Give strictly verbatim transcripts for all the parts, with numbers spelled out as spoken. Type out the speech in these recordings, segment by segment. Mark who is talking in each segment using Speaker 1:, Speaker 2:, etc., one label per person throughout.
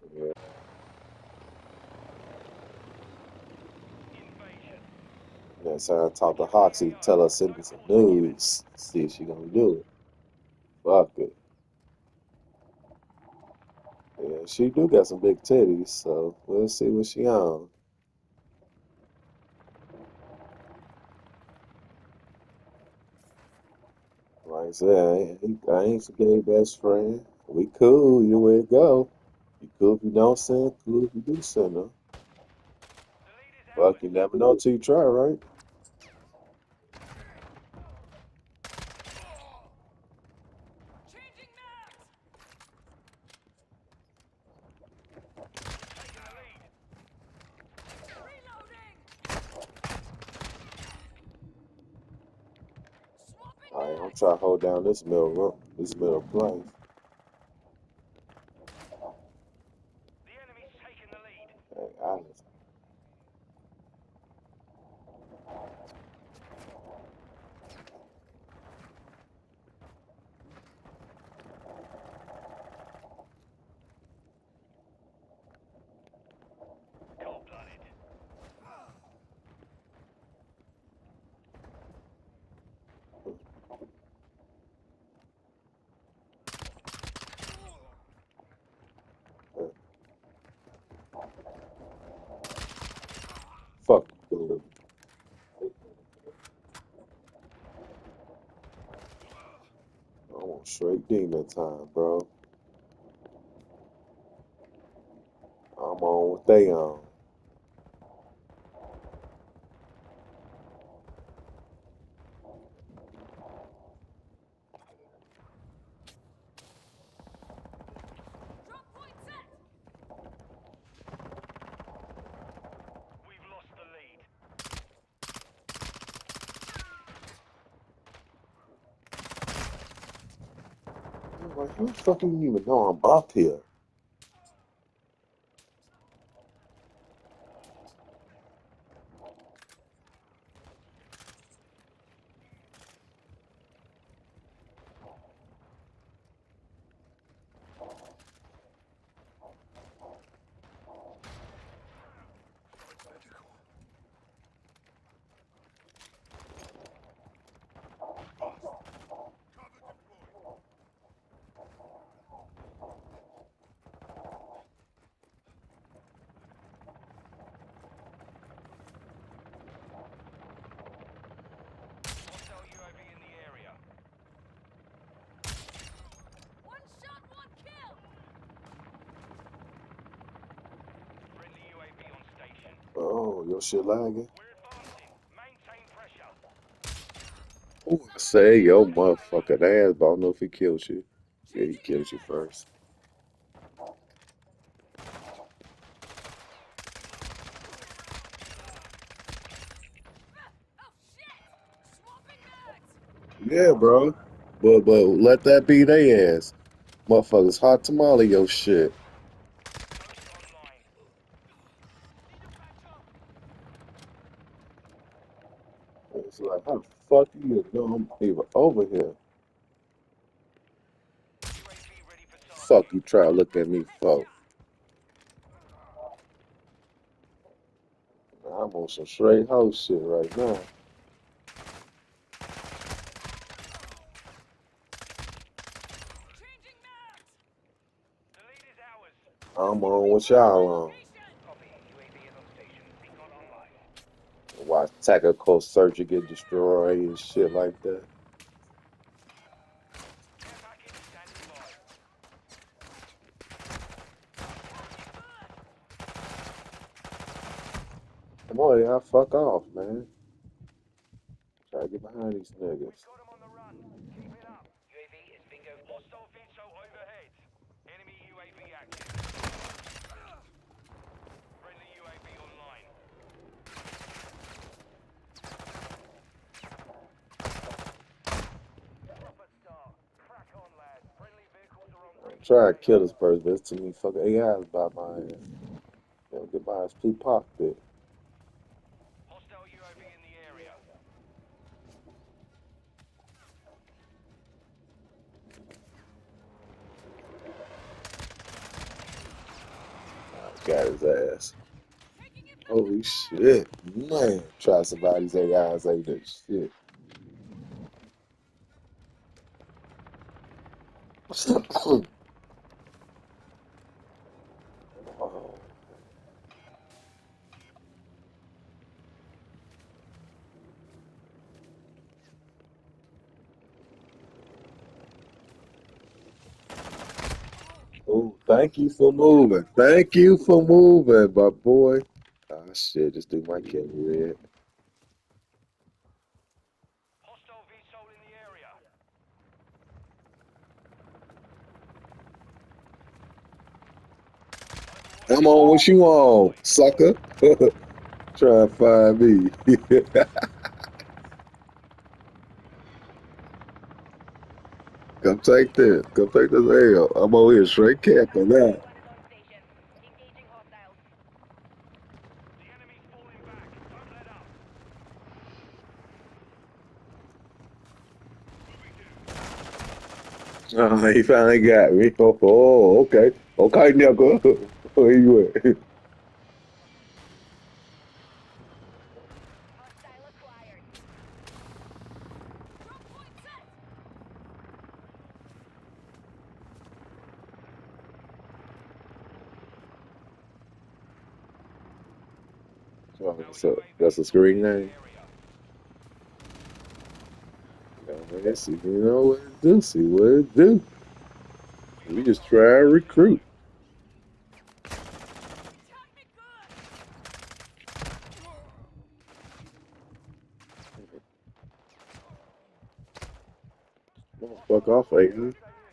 Speaker 1: Yeah, next time I talk to Hoxie, tell her send me some news. See if she gonna do it. Fuck it. Yeah, she do got some big titties, so we'll see what she on. Like I said, I ain't, I ain't your gay best friend. We cool, you way to go. You cool if you don't send, cool if you do send her. Fuck, you never know till you try, right? Alright, I'm trying to hold down this middle room, this middle place. Hey, I, fuck you, I want straight demon time, bro. I'm on what they on. I'm like, how the fuck do you even know I'm up here? Oh, your shit lagging? Oh, I say yo motherfucking ass, but I don't know if he killed you. Yeah, he killed you first. Yeah, bro. But but let that be they ass. Motherfuckers hot tamale your shit. It's like, how the fuck you know I'm even over here? Fuck you try to look at me for. I'm on some straight house shit right now. I'm on what y'all on. Watch tactical search and get destroyed and shit like that. Come on, y'all fuck off, man. Try to get behind these niggas. Try to kill this person, but it's too many fucking A Is by my ass. Yo, get my ass blue pop bit. Got his ass. Holy shit. Man, try somebody's A Is ain't that shit. Oh, oh, thank you for moving. Thank you for moving, my boy. Ah, shit, just do my kill red. I'm on what you on, sucker. Try and find me. Come take this. Come take this L. I'm over here straight camping now. Oh, he finally got me. Oh, oh, okay. Okay, nigga. Where you at? Oh, so that's a screen name. Oh, let's see. You know what it do? See what it do. We just try to recruit. Fuck off, Aiden.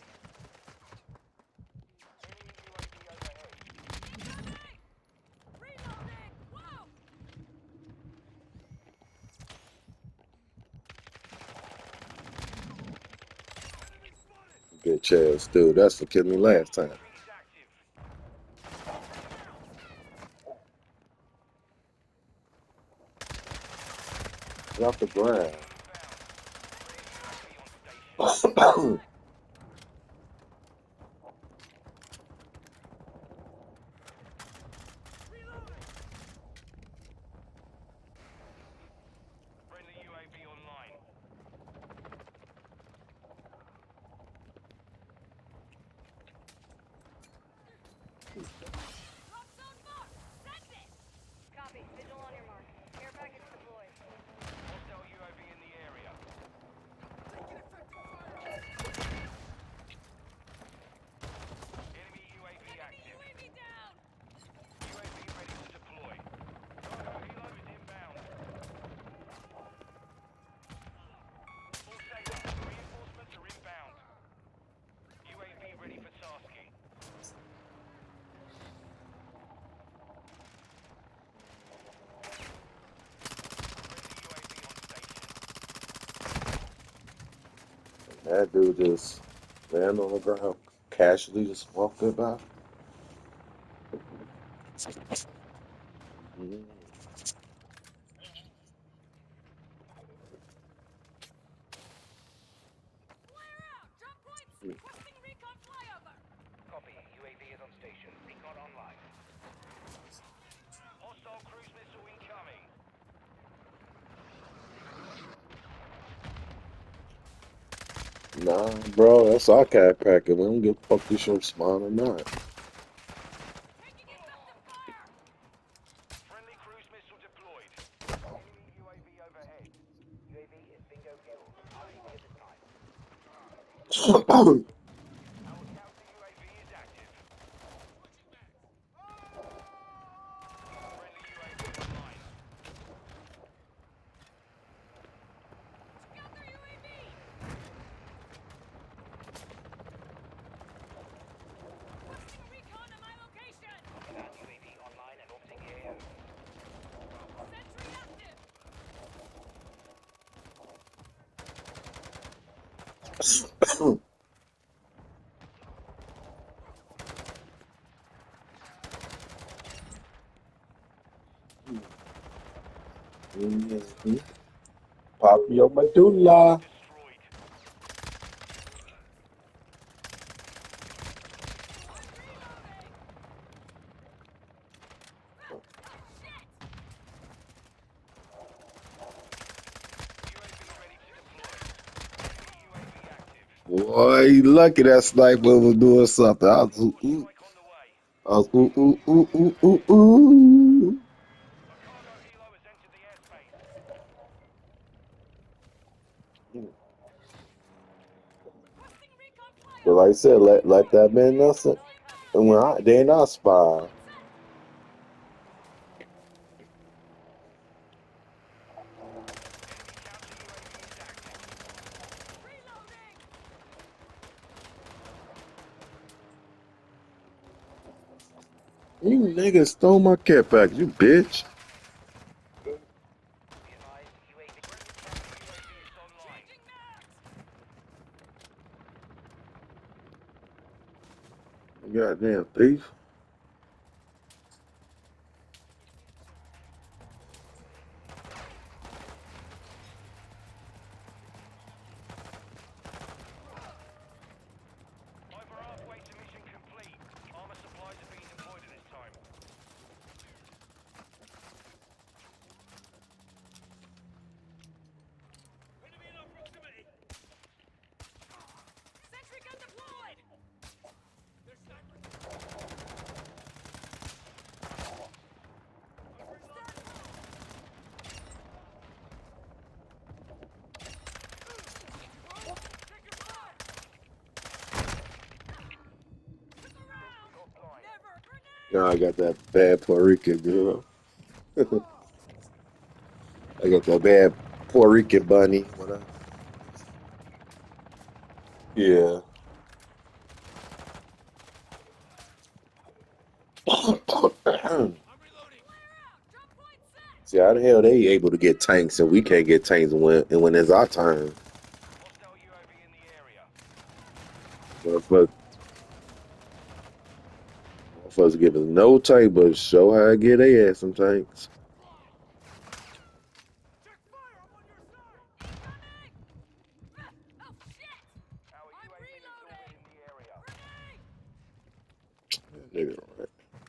Speaker 1: Good chance, dude. That's what killed me last time. Get off the ground. That dude just laying on the ground, casually just walked about. Mm. Nah, bro, that's our cat packing. We don't give a fuck this your spawn or not. Mhm. Pop your medulla. Boy, you lucky that sniper was doing something. I was ooh, ooh. I was ooh, ooh, ooh, ooh, ooh, ooh. But like I said, let let that man Nelson. And when I, they ain't not spy. You niggas stole my cat back, you bitch. You goddamn thief. Now I got that bad Puerto Rican girl. I got that bad Puerto Rican bunny. What I, yeah. See how the hell they able to get tanks and we can't get tanks when and when it's our turn. Motherfuckers, motherfuckers give us no tank, but show how I get their ass some tanks. Nigga, right.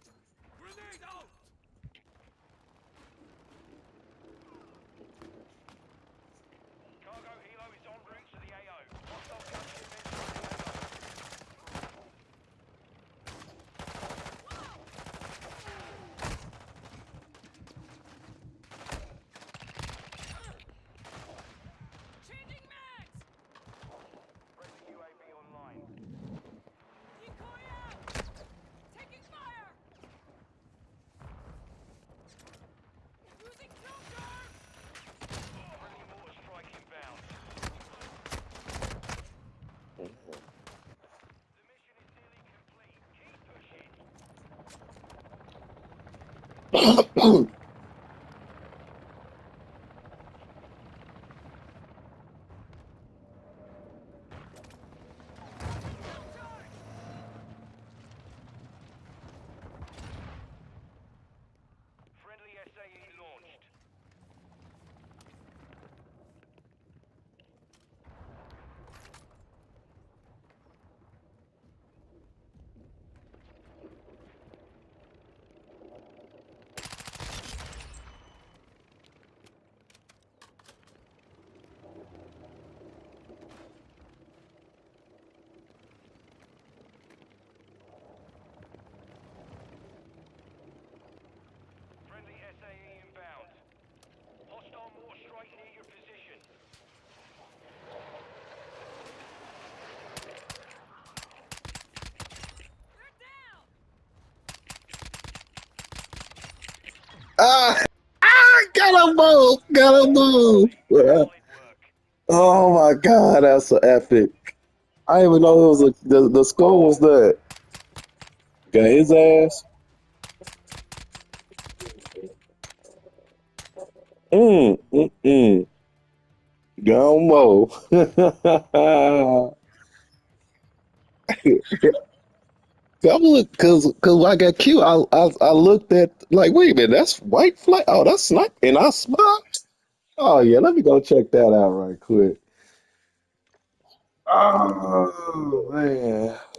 Speaker 1: Ah, ah, got a both, got a both. Oh my god, that's so epic. I didn't even know it was a, the the score was that. Got his ass. Mm, mm, mm. Gone mo. I'm look cause cause when I got cute. I, I I looked at like wait a minute, that's white flag. Oh, that's not and I smoked. Oh yeah, let me go check that out right quick. Oh man.